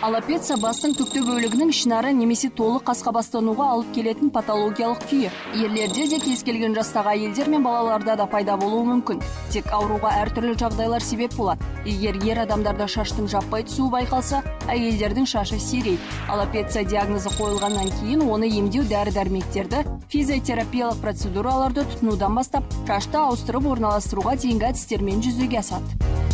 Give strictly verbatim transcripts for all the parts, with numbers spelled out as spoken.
Алапеция бастың түкті бөлігінің ішінары немесе толық қасқабастануға алып келетін патологиялық күйі. Ерлерде де кез келген жастағы әйелдер мен балаларда да пайда болуы мүмкін. Тек ауруға әртүрлі жағдайлар себеп болады. Егер ер адамдарда шаштың жаппай түсуі байқалса, әйелдердің шашы сирейді. Алапеция диагнозы қойылғаннан кейін оны емдеу дәрі-дәрмектерді, физиотерапиялық процедураларды тұтынудан бастап, шашты ауыстырып орналастыруға дейінгі әдістермен жүзеге асады.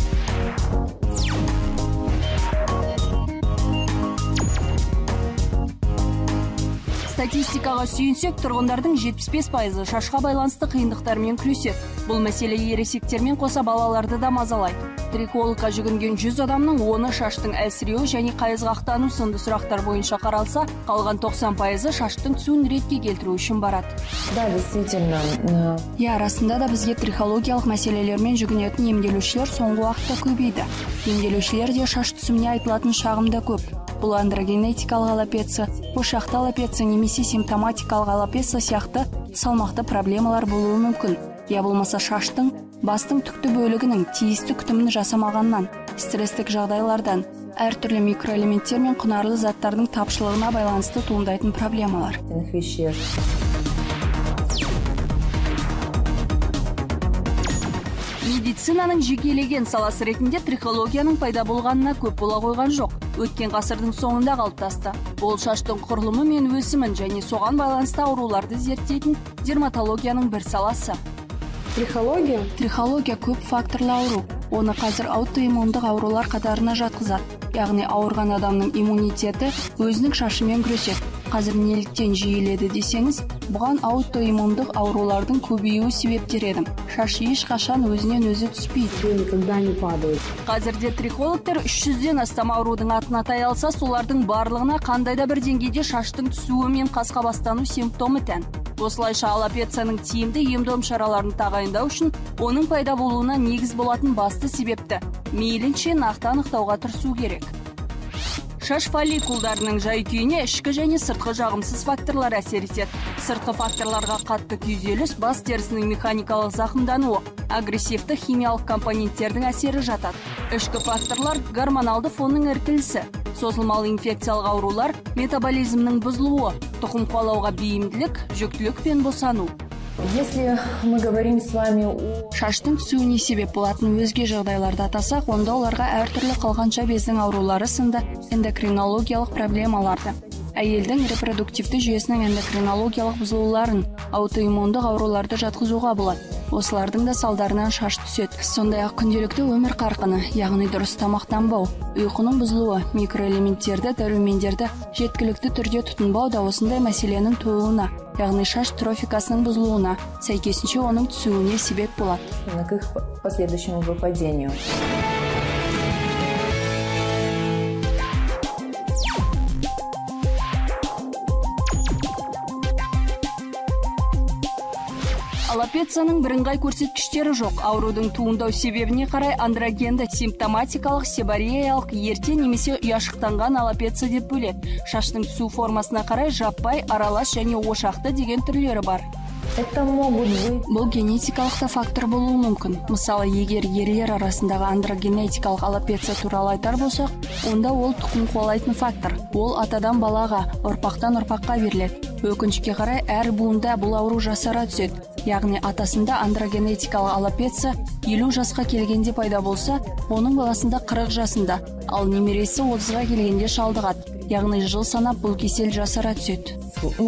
Статистикаға сүйенсек, тұрғындардың жетпіс бес пайызы шашқа байланысты қиындықтармен күреседі. Бұл мәселе ересектермен қоса балаларды да мазалайды. Трихологқа жүгінген жүз адамның оны шаштың әлсіреуі және қайызғақтану сынды сұрақтар бойынша қаралса, қалған тоқсан пайызы шаштың түсуін ретке келтіру үшін барады. Да, действительно. Я, расында да бізге трихологиялық мәселелермен жүгінетін емделушілер соңғы уақытта көбейді. Емделушілерде шаш түсіміне айтылатын шағым да көп. Бұл андрогенетикалық алапеция, ошақты алапеция немесе симптоматикалық алапеция сияқты салмақты проблемалар болуы мүмкін. Я болмаса шаштың, бастың түкті бөлігінің тиісті күтімін жасамағаннан, стресстік жағдайлардан, әртүрлі микроэлементтер мен құнарлы заттардың тапшылығына байланысты туындайтын проблемалар. Медицинаның жекелеген саласы ретінде трихологияның пайда болғанына көп бола қойған жоқ. Өткен ғасырдың соңында қалыптасты. Ол шаштың құрылымы мен өсімін және соған байланысты ауруларды зерттейтін дерматологияның бір саласы. Трихология? Трихология көп факторлы ауру. Оны қазір аутоиммундық аурулар қатарына жатқызады. Яғни ауырған адамның иммунитеті өзінің шашымен күреседі. Қазір неліктен жиіледі десеңіз, бұған аутоиммундық аурулардың көбеюі себептер еді. Шаш ешқашан өзінен өзі түспейді. Қазірде трихологтар үш жүзден астам аурудың атын атай алса, солардың барлығына қандай да бір деңгейде шаштың түсуі мен қасқабастану симптомы тән. Осылайша алапецияның тиімді ем-дом шараларын тағайындау үшін оның пайда болуына негіз болатын басты себепті мейлінше нақты анықтауға тырысу керек. Шаш фолликулдарының жай-күйіне ішкі және сыртқы жағымсыз факторлар әсер етеді. Сыртқы факторларға қатты күйзеліс, бас терісінің механикалық зақымдануы, агрессивті химиялық компоненттердің әсері жатады. Ішкі факторлар гормоналды фонның іркілісі, созылмалы инфекциялық аурулар, метаболизмнің бұзылуы, тұқым қуалауға бейімділік, жүктілік пен босану. Если мы говорим с вами о... Шаштың түсуіне себеп болатын өзге жағдайларды атасақ, онда оларға әртүрлі қалғанша бездің аурулары сынды эндокринологиялық проблемаларды, әйелдің репродуктивті жүйесінің эндокринологиялық бұзылуларын, аутоиммундық ауруларды жатқызуға болады. Осылардың да салдарынан шаш түседі. Сондай-ақ күнделікті өмір қарқыны, яғни дұрыс тамақтанбау, ұйқының бұзылуы, микроэлементтерді, дәрумендерді жеткілікті түрде тұтынбау да осындай мәселенің тууына, яғни шаш трофикасының бұзылуына, сәйкесінше оның түсуіне себеп болады. К их последующему выпадению. Алапецияның бірыңғай көрсеткіштері жоқ. Аурудың туындау себебіне қарай андрогенді, симптоматикалық, себореялық, ерте немесе ұяшықтанған алапеция деп бөледі. Шаштың түсу формасына қарай жаппай, аралас және ошақты деген түрлері бар. Бұл генетикалық та фактор болуы мүмкін. Мысалы, егер ерлер арасындағы андрогенетикалық алапеция туралы айтар болсақ, онда ол тұқым қуалайтын фактор. Ол атадан балаға, ұрпақтан ұрпаққа беріледі. Өкінішке қарай әр буында бұл ауру жасара түседі. Яғни атасында андрогенетикалық алапеция елу жасқа келгенде пайда болса, оның баласында қырық жасында, ал немересі отызға келгенде шалдығады. Яғни жыл санап бұл кесел жасара түседі.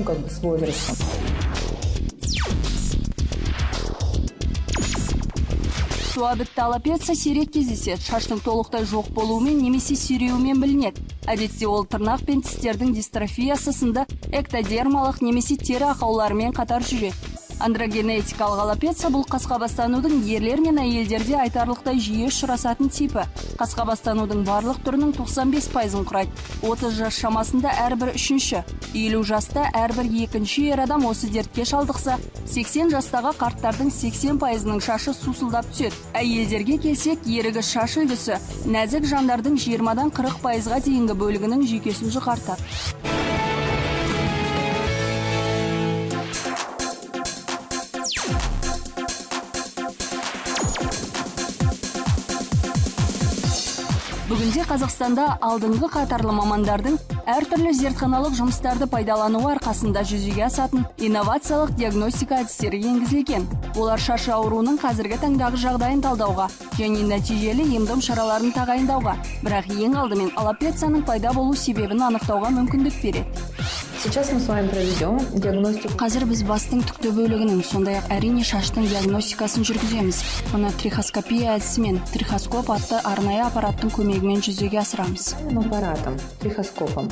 Суабітті алапеция сирек кездеседі. Шаштың толықтай жоқ болуымен немесе сүйреуімен білінеді. Әдетте ол тырнақ пен тістердің дистрофиясы сынды эктодермалық немесе тері ақауларымен қатар жүреді. Андрогенетикалық алапеция бұл қасқабастанудың ерлер мен әйелдерде айтарлықтай жиі ұшырасатын типі. Қасқабастанудың барлық түрінің тоқсан бес пайызын құрайды. отыз жас шамасында әрбір үшінші, елу жаста әрбір екінші ер адам осы дертке шалдықса, сексен жастағы қарттардың сексен пайызының шашы сусылдап түседі. Әйелдерге келсек, ерігі шаш үлгісі нәзік жандардың жиырмадан қырық пайызға дейінгі бөлігінің жүйкесін жұқартады. Бүгінде Қазақстанда алдыңғы қатарлы мамандардың әртүрлі зертханалық жұмыстарды пайдалану арқасында жүзеге асатын инновациялық диагностика әдістері енгізілген. Олар шашы ауруының қазіргі таңдағы жағдайын талдауға және нәтижелі ем-дом шараларын тағайындауға, бірақ ең алдымен аллопецияның пайда болу себебін анықтауға мүмкіндік береді. Сейчас мы с вами проведем диагностику. Қазір біз бастың түкті бөлігінің, сондай-ақ әрине шаштың диагностикасын жүргіземіз. Оны трихоскопия әдісімен, трихоскоп атты арнайы аппараттың көмегімен жүзеге асырамыз. Аппаратом, трихоскопом.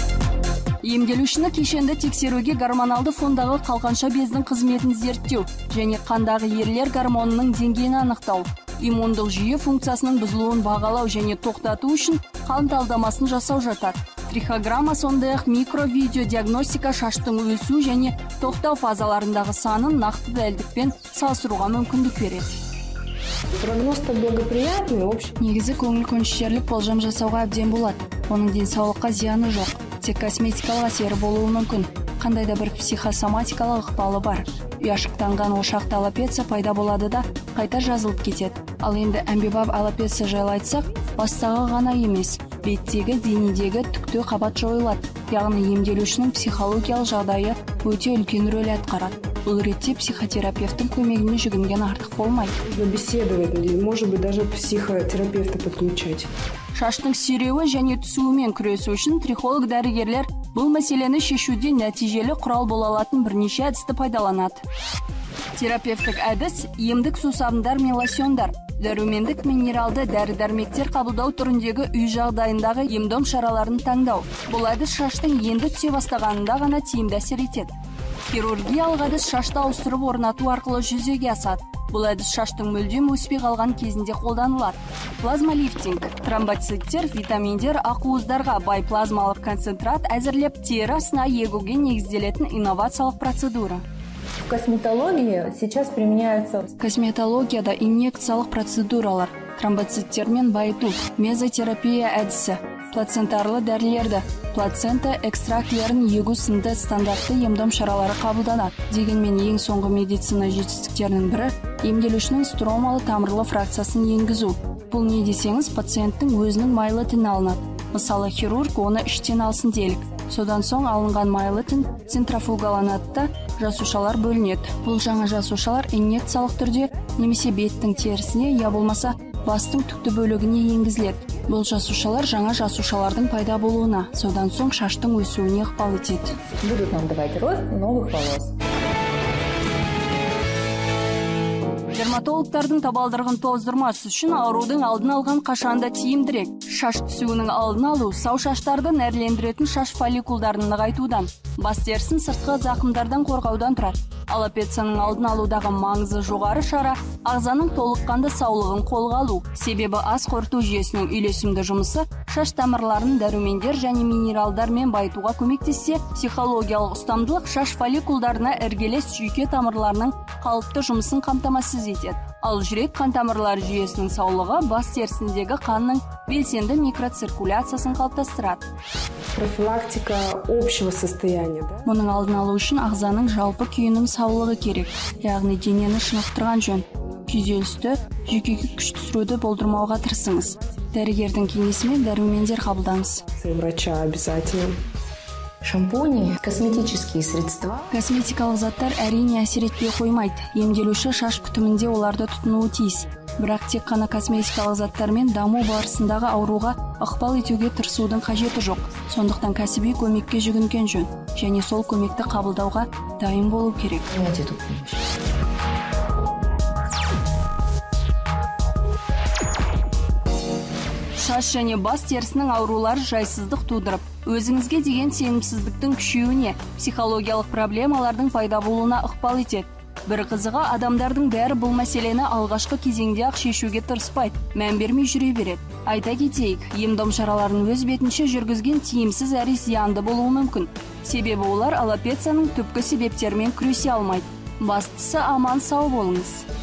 Емделушіні кешенді тексеруге гормоналды фондағы қалқанша бездің қызметін зерттеу және қандағы ерлер гормонының деңгейін анықтау, иммундық жүйе функциясының бұзылуын бағалау және тоқтату үшін қан талдамасын жасау жатады. Трихограмма сондай-ақ микро-видео диагностика шаштың өсу және тоқтау фазаларындағы санын нақты дәлдікпен салыстыруға мүмкіндік береді. Прогноз-то благоприятный, общий. Негізі көңіл көншітерлік болжам жасауға әбден болады. Оның денсаулыққа зияны жоқ. Тек косметикалық әсері болуы мүмкін. Қандай да бір психосоматикалық ықпалы бар. Ұяшықтанған ошақты аллопеция пайда болады да қайта жазылып кетеді. Ал енді әмбебап аллопеция жайлы айтсақ, бастағы ғана емес, беттегі, денедегі түкті қабат жойылады. Яғни емделушінің психологиялық жағдайы өте үлкен рөл атқарады. Бұл ретте психотерапевттің көмегіне жүгінген артық болмайды. Беседовать, может быть, даже психотерапевта подключать. Шаштың сүйреуі және түсуімен күресу үшін трихолог дәрігерлер бұл мәселені шешуде нәтижелі құрал бола алатын бірнеше әдісті пайдаланады. Терапевтік әдіс емдік сусабындар мен лосьондар, дәрумендік минералды дәрі-дәрмектер қабылдау түріндегі үй жағдайындағы ем-дом шараларын таңдау. Бұл әдіс шаштың енді түсе бастағанында ғана тиімді әсер етеді. Хирургиялық әдіс шашты ауыстырып орнату арқылы жүзеге асады. Бұл әдіс шаштың мүлдем өспей қалған кезінде қолданылады. Плазмалифтинг, тромбоциттер, витаминдер, ақуыздарға бай плазмалық концентрат әзірлеп тері астына егуге негізделетін инновациялық процедура. В косметологии сейчас применяются... Косметологияда инъекциялық процедуралар, тромбоциттермен байыту, мезотерапия әдісі, плацентарлы дәрілерді, плацента экстрактілерін егу сынды стандартты ем-дом шаралары қабылданады. Дегенмен ең соңғы медицина жетістіктерінің бірі емделушінің стромалы тамырлы фракциясын енгізу. Бұл не десеңіз, пациенттің өзінің майлы тіні алынады. Мысалы, хирург оны іштен алсын делік. Содан соң алынған майлы тін центрофугаланады да жасушалар бөлінеді. Бұл жаңа жасушалар инъекциялық түрде немесе беттің терісіне, я болмаса бастың түкті бөлігіне енгізіледі. Бұл жасушалар жаңа жасушалардың пайда болуына, содан соң шаштың өсуіне ықпал етеді. Будут нам давать рост новых волос. Дерматологтардың табалдырығын тоздырмас үшін аурудың алдын алған қашанда тиімдірек. Шаш түсуінің алдын алу сау шаштарды нәрлендіретін шаш фолликулдарын нығайтудан, бас терісін сыртқы зақымдардан қорғаудан тұрады. Аллопецияның алдын алудағы маңызы жоғары шара ағзаның толыққанды саулығын қолға алу. Себебі ас қорыту жүйесінің үйлесімді жұмысы шаш тамырларын дәрумендер және минералдармен байытуға көмектессе, психологиялық ұстамдылық шаш фолликулдарына іргелес жүйке тамырларының қалыпты жұмысын қамтамасыз етеді. Ал жүрек қан тамырлары жүйесінің саулығы бас терісіндегі қанның белсенді микроциркуляциясын қалыптастырады. Профилактика общего состояния, да? Мұның алдын алу үшін ағзаның жалпы күйінің саулығы керек, яғни денені шынықтырған жөн. Күйзелісті, жүйкеге күш түсіруді болдырмауға тырысыңыз. Дәрігердің кеңесімен дәрумендер қабылдаңыз. Врача обязательно. Шампуни, косметические средства. Косметикалық заттар әрине әсер етпей қоймайды. Емделуші шаш күтімінде оларды тұтынуы тиіс. Бірақ тек қана косметикалық заттармен даму барысындағы ауруға ықпал етуге тырысудың қажеті жоқ. Сондықтан кәсіби көмекке жүгінген жөн, және сол көмекті қабылдауға дайын болу керек. Шаш және бас терісінің аурулары жайсыздық тудырып, өзіңізге деген сенімсіздіктің күшеюіне, психологиялық проблемалардың пайда болуына ықпал етеді. Бір қызығы, адамдардың бәрі бұл мәселені алғашқы кезеңде ақ шешуге тырыспайды, мән бермей жүре береді. Айта кетейік, ем-дом шараларын өз бетінше жүргізген тиімсіз әрі зиянды болуы мүмкін. Себебі олар аллопецияның түпкі себептерімен күресе алмайды. Бастысы аман сау болыңыз.